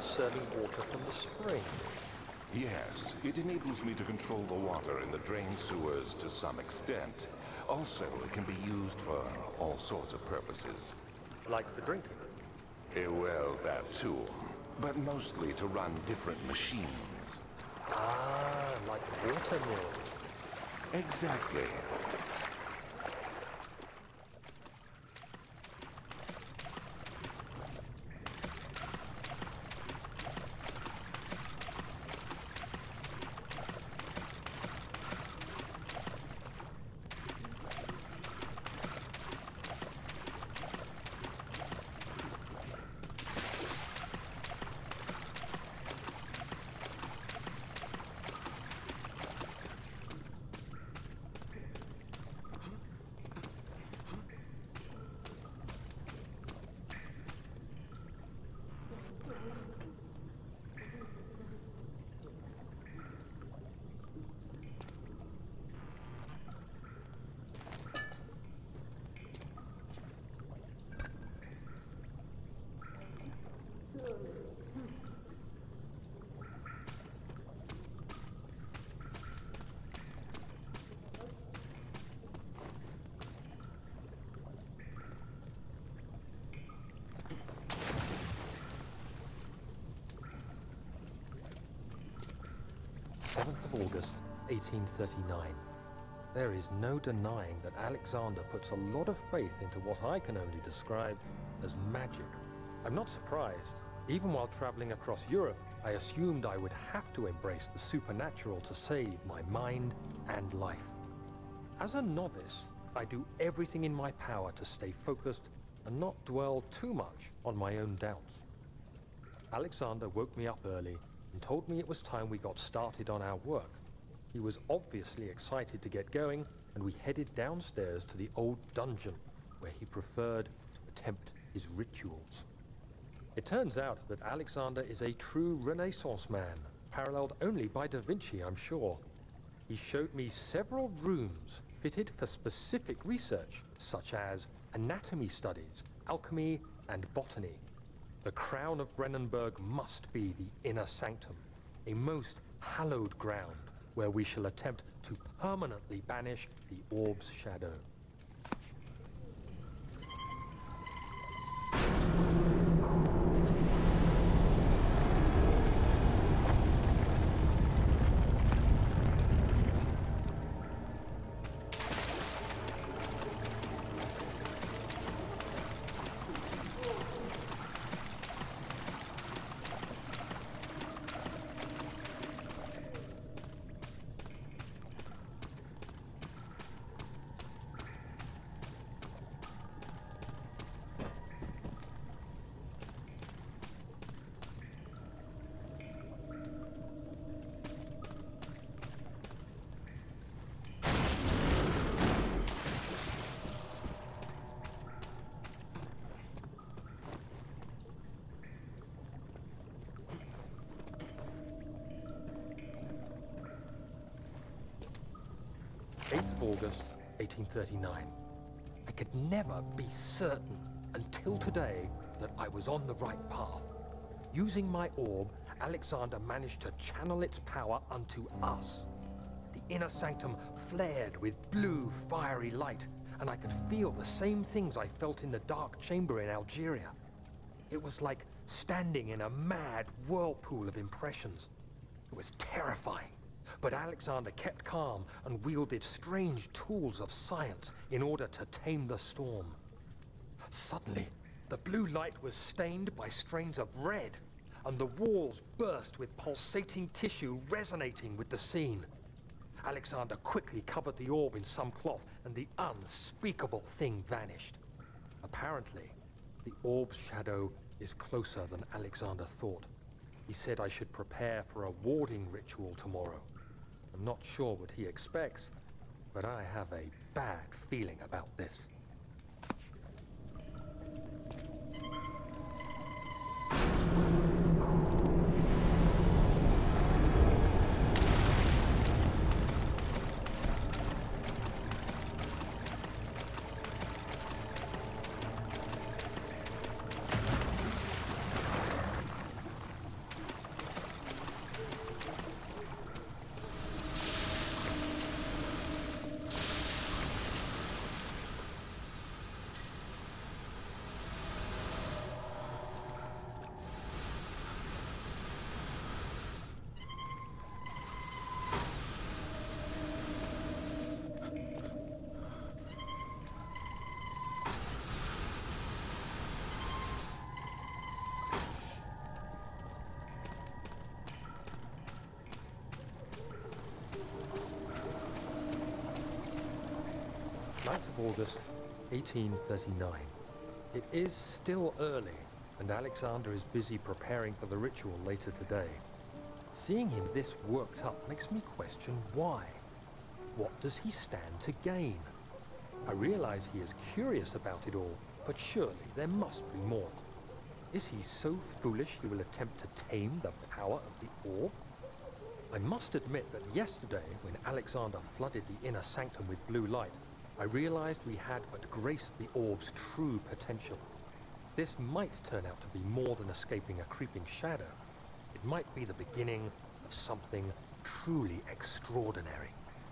concerning water from the spring. Yes, it enables me to control the water in the drain sewers to some extent. Also, it can be used for all sorts of purposes. Like for drinking? Well, that too. But mostly to run different machines. Ah, like water mills. Exactly. 7th of August, 1839. There is no denying that Alexander puts a lot of faith into what I can only describe as magic. I'm not surprised. Even while traveling across Europe, I assumed I would have to embrace the supernatural to save my mind and life. As a novice, I do everything in my power to stay focused and not dwell too much on my own doubts. Alexander woke me up early and told me it was time we got started on our work. He was obviously excited to get going, and we headed downstairs to the old dungeon where he preferred to attempt his rituals. It turns out that Alexander is a true Renaissance man, paralleled only by Da Vinci, I'm sure. He showed me several rooms fitted for specific research, such as anatomy studies, alchemy, and botany. The crown of Brennenburg must be the inner sanctum, a most hallowed ground where we shall attempt to permanently banish the orb's shadow. August 1839. I could never be certain until today that I was on the right path. Using my orb, Alexander managed to channel its power unto us. The inner sanctum flared with blue, fiery light, and I could feel the same things I felt in the dark chamber in Algeria. It was like standing in a mad whirlpool of impressions. It was terrifying. But Alexander kept calm and wielded strange tools of science in order to tame the storm. Suddenly, the blue light was stained by strains of red, and the walls burst with pulsating tissue resonating with the scene. Alexander quickly covered the orb in some cloth, and the unspeakable thing vanished. Apparently, the orb's shadow is closer than Alexander thought. He said I should prepare for a warding ritual tomorrow. I'm not sure what he expects, but I have a bad feeling about this. of August, 1839. It is still early, and Alexander is busy preparing for the ritual later today. Seeing him this worked up makes me question why. What does he stand to gain? I realize he is curious about it all, but surely there must be more. Is he so foolish he will attempt to tame the power of the orb? I must admit that yesterday, when Alexander flooded the inner sanctum with blue light, I realized we had but graced the orb's true potential. This might turn out to be more than escaping a creeping shadow. It might be the beginning of something truly extraordinary.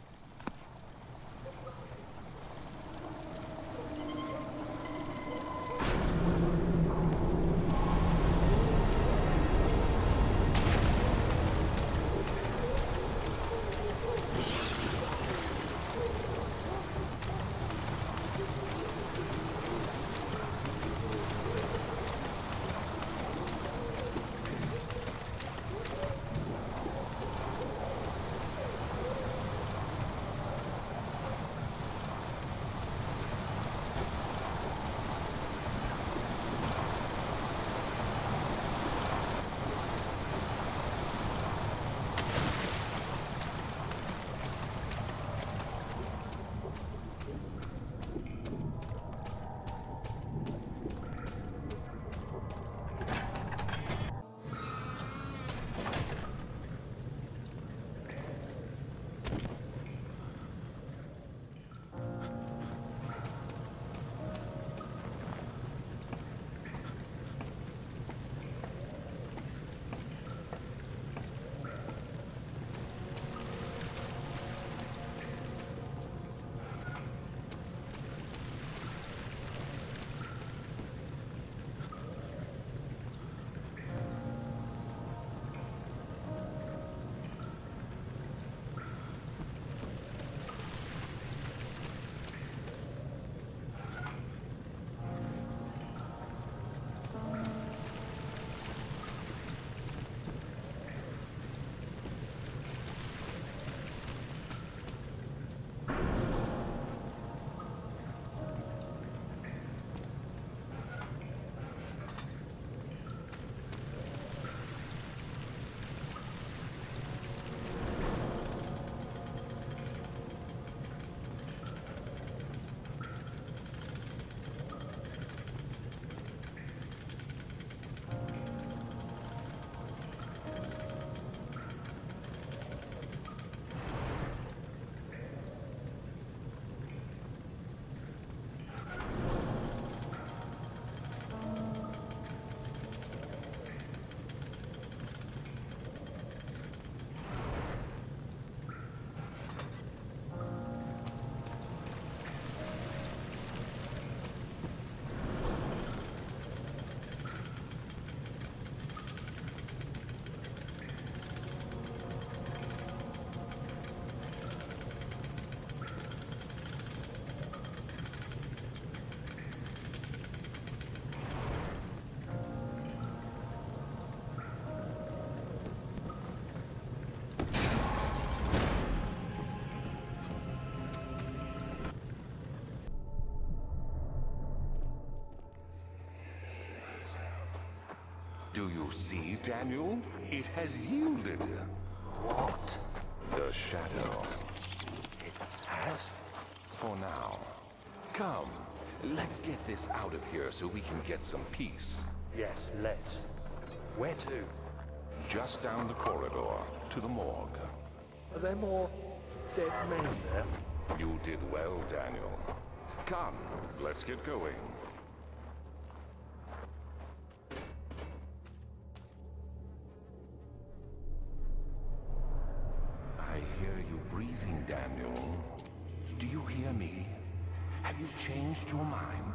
Do you see, Daniel? It has yielded. What? The shadow. It has? For now. Come, let's get this out of here so we can get some peace. Yes, let's. Where to? Just down the corridor, to the morgue. Are there more dead men there? You did well, Daniel. Come, let's get going. I hear you breathing, Daniel. Do you hear me? Have you changed your mind?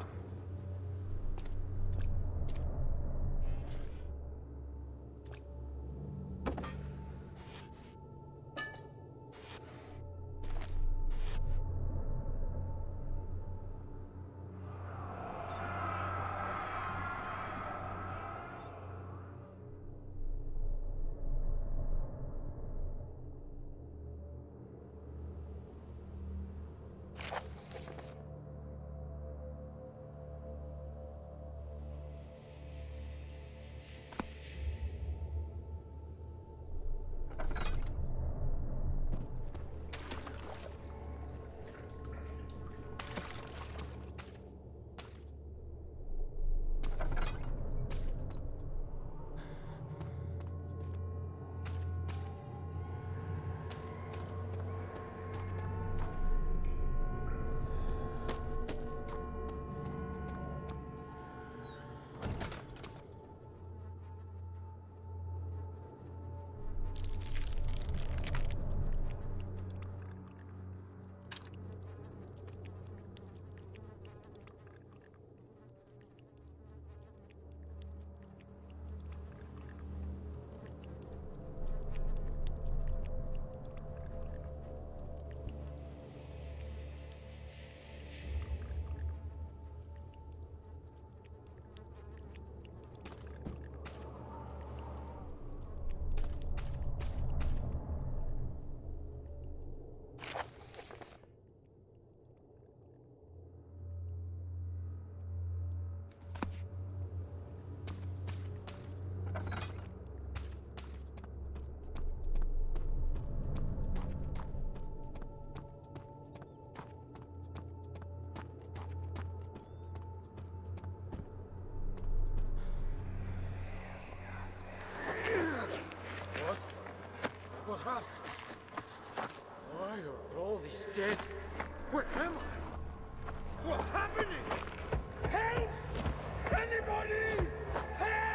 dead. Where am I? What's happening? Help! Anybody! Help!